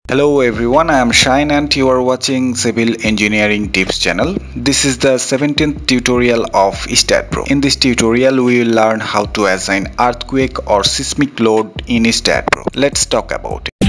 Hello everyone, I am Shine and you are watching Civil Engineering Tips channel. This is the 17th tutorial of STAAD.Pro. In this tutorial, we will learn how to assign earthquake or seismic load in STAAD.Pro. Let's talk about it.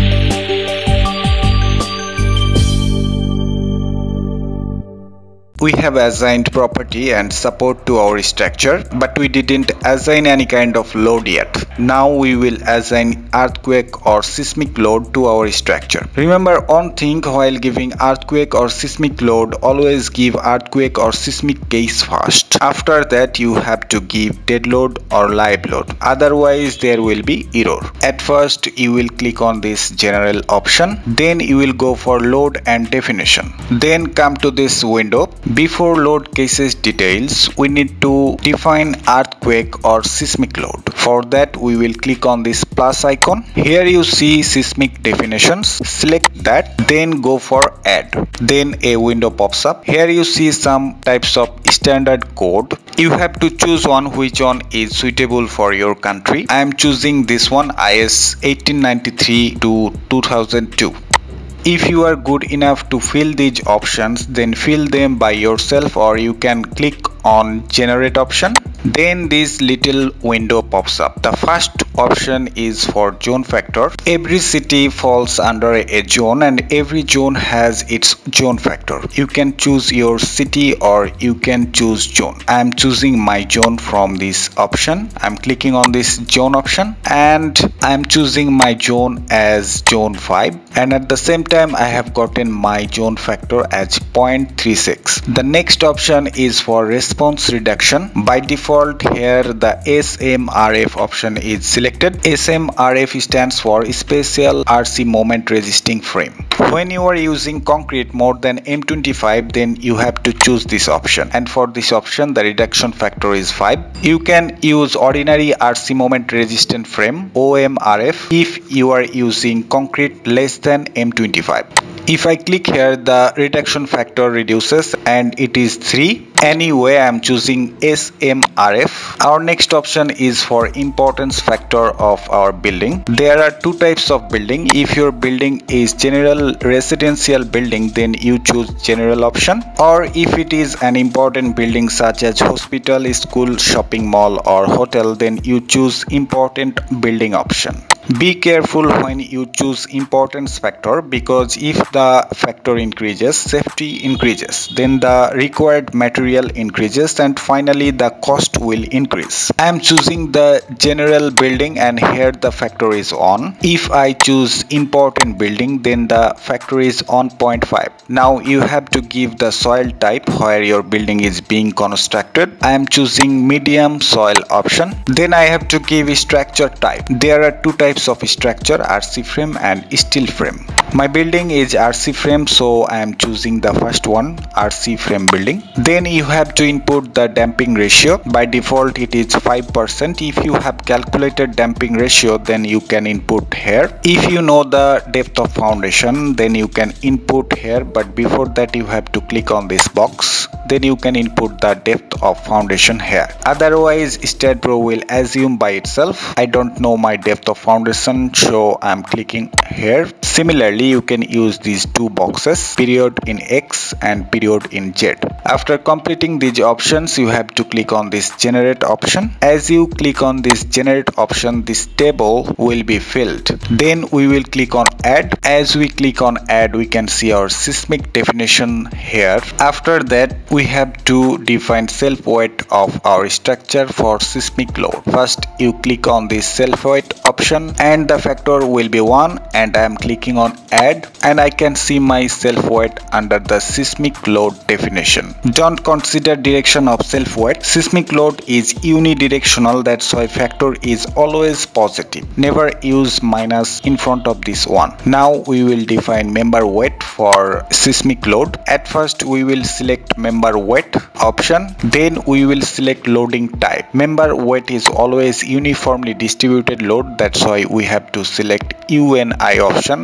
We have assigned property and support to our structure, but we didn't assign any kind of load yet. Now we will assign earthquake or seismic load to our structure. Remember one thing while giving earthquake or seismic load, always give earthquake or seismic case first. After that you have to give dead load or live load. Otherwise there will be error. At first you will click on this general option. Then you will go for load and definition. Then come to this window. Before load cases details, we need to define earthquake or seismic load. For that, we will click on this plus icon. Here you see seismic definitions. Select that, then go for add. Then a window pops up. Here you see some types of standard code. You have to choose which one is suitable for your country. I am choosing this one, IS 1893 to 2002. If you are good enough to fill these options, then fill them by yourself, or you can click on generate option. Then this little window pops up. The first option is for zone factor. Every city falls under a zone and every zone has its zone factor. You can choose your city or you can choose zone. I am choosing my zone from this option. I am clicking on this zone option and I am choosing my zone as zone 5, and at the same time I have gotten my zone factor as 0.36. The next option is for response reduction. By default here the SMRF option is selected. SMRF stands for Special RC Moment Resisting Frame. When you are using concrete more than M25, then you have to choose this option, and for this option the reduction factor is 5. You can use ordinary RC moment resistant frame OMRF if you are using concrete less than M25. If I click here, the reduction factor reduces and it is 3. Anyway, I am choosing SMRF. Our next option is for importance factor of our building. There are two types of building. If your building is general residential building, then you choose general option. Or if it is an important building such as hospital, school, shopping mall or hotel, then you choose important building option. Be careful when you choose importance factor, because if the factor increases, safety increases, then the required material increases, and finally the cost will increase. I am choosing the general building and here the factor is on. If I choose important building, then the factor is on 0.5. Now you have to give the soil type where your building is being constructed. I am choosing medium soil option. Then I have to give structure type. There are two types of structure, RC frame and steel frame. My building is RC frame, so I am choosing the first one, RC frame building. Then you have to input the damping ratio. By default it is 5%. If you have calculated damping ratio, then you can input here. If you know the depth of foundation, then you can input here, but before that you have to click on this box. Then you can input the depth of foundation here. Otherwise STAAD.Pro will assume by itself. I don't know my depth of foundation, so I am clicking here. Similarly, you can use these two boxes, period in X and period in Z. After completing these options, you have to click on this generate option. As you click on this generate option, this table will be filled. Then we will click on add. As we click on add, we can see our seismic definition here. After that, we have to define self weight of our structure for seismic load. First, you click on this self weight option and the factor will be 1, and I am clicking on add, and I can see my self weight under the seismic load definition. Don't consider direction of self weight. Seismic load is unidirectional, that's why factor is always positive. Never use minus in front of this one. Now we will define member weight for seismic load. At first we will select member weight option, then we will select loading type. Member weight is always uniformly distributed load, that's why we have to select UNI option, means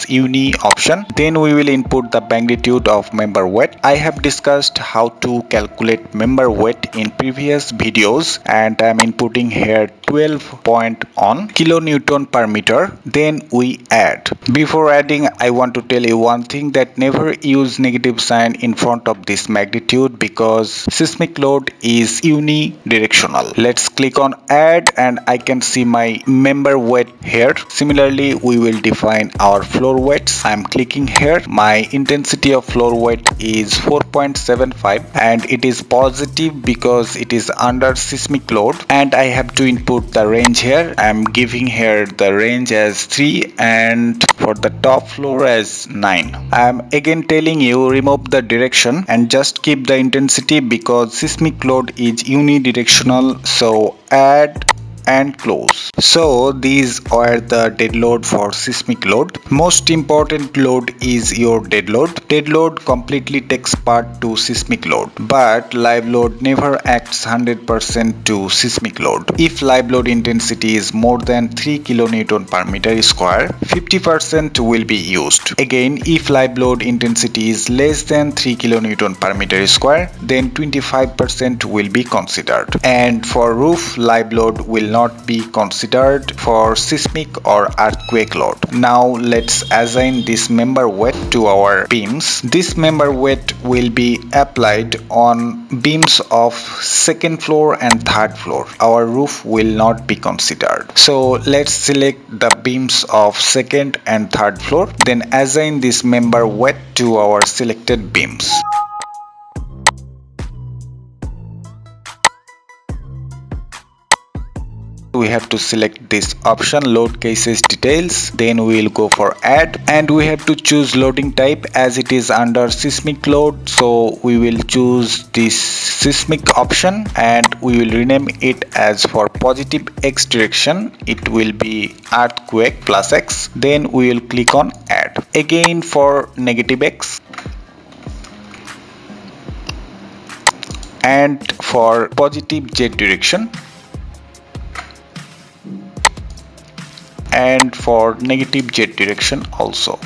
uni option. Then we will input the magnitude of member weight. I have discussed how to calculate member weight in previous videos, and I am inputting here 12 point on kilonewton per meter. Then we add. Before adding, I want to tell you one thing, that never use negative sign in front of this magnitude because seismic load is unidirectional. Let's click on add and I can see my member weight here. Similarly, we will define our floor weights. I'm clicking here. My intensity of floor weight is 4.75 and it is positive because it is under seismic load, and I have to input the range here. I'm giving here the range as 3 and for the top floor as 9. I'm again telling you remove the direction and just keep the intensity because seismic load is unidirectional. So add and close. So these are the dead load for seismic load. Most important load is your dead load. Dead load completely takes part to seismic load, but live load never acts 100% to seismic load. If live load intensity is more than 3 kilonewton per meter square, 50% will be used. Again, if live load intensity is less than 3 kilonewton per meter square, then 25% will be considered. And for roof, live load will not be considered for seismic or earthquake load. Now let's assign this member weight to our beams. This member weight will be applied on beams of second floor and third floor. Our roof will not be considered. So let's select the beams of second and third floor, then assign this member weight to our selected beams. We have to select this option, load cases details. Then we will go for add, and we have to choose loading type as it is under seismic load. So we will choose this seismic option and we will rename it as for positive x direction. It will be earthquake plus x. Then we will click on add. Again for negative x, and for positive z direction, and for negative z direction also.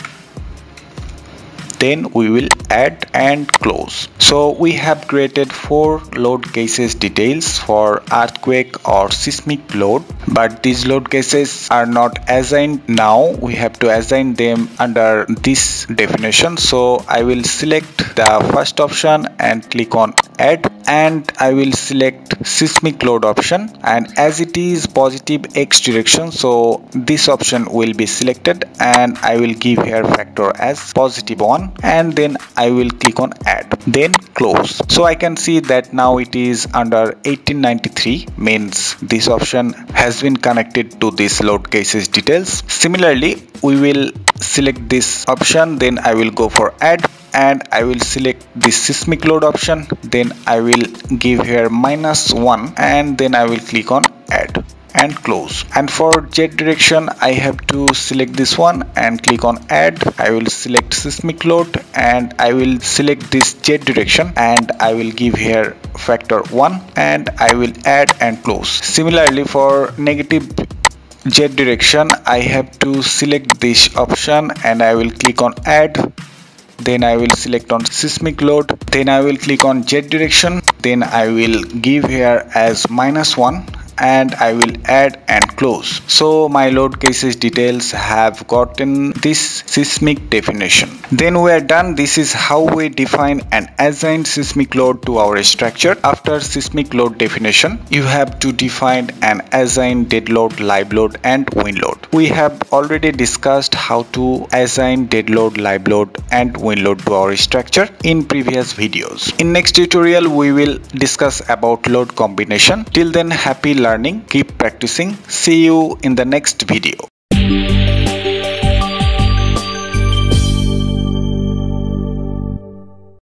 Then we will add and close. So we have created 4 load cases details for earthquake or seismic load, but these load cases are not assigned now. We have to assign them under this definition. So I will select the first option and click on add, and I will select seismic load option, and as it is positive x direction, so this option will be selected and I will give here factor as positive 1, and then I will click on add, then close. So I can see that now it is under 1893, means this option has been connected to this load cases details. Similarly, we will select this option, then I will go for add, and I will select this seismic load option, then I will give here -1, and then I will click on add and close. And for z direction, I have to select this one and click on add. I will select seismic load and I will select this z direction and I will give here factor 1 and I will add and close. Similarly, for negative z direction, I have to select this option and I will click on add. Then I will select on seismic load, then I will click on z direction, then I will give here as -1 and I will add and close. So my load cases details have gotten this seismic definition. Then we are done. This is how we define and assign seismic load to our structure. After seismic load definition, you have to define and assign dead load, live load and wind load. We have already discussed how to assign dead load, live load and wind load to our structure in previous videos. In next tutorial, we will discuss about load combination. Till then, happy learning, keep practicing. See you in the next video.